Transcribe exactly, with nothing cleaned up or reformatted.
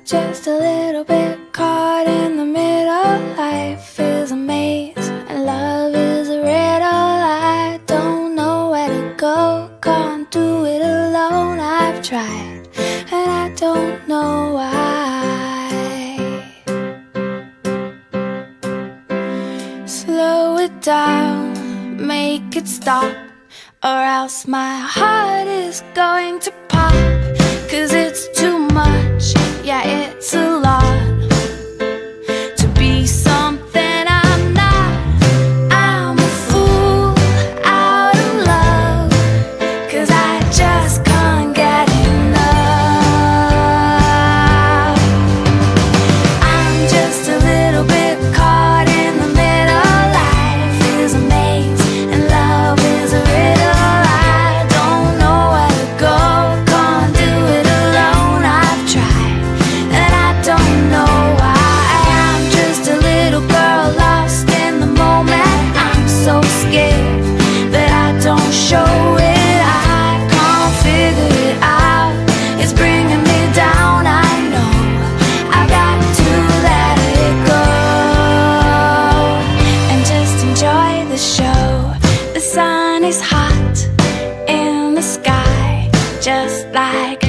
just a little bit caught in the middle. Life is a maze and love is a riddle. I don't know where to go, can't do it alone. I've tried and I don't know why. Slow it down, make it stop, or else my heart is going to pop. Cause it's too much, yeah, it's a lot to be something I'm not. I'm a fool out of love, cause I just can't get enough. I'm just a little bit caught in the middle. Life is a maze and love is a riddle. I don't know where to go, can't do it alone. I've tried and I don't know why. I'm just a little girl lost in the moment. I'm so scared that I don't show it. I can't figure it out, it's bringing me down. I know I've got to let it go and just enjoy the show. The sun is hot in the sky, just like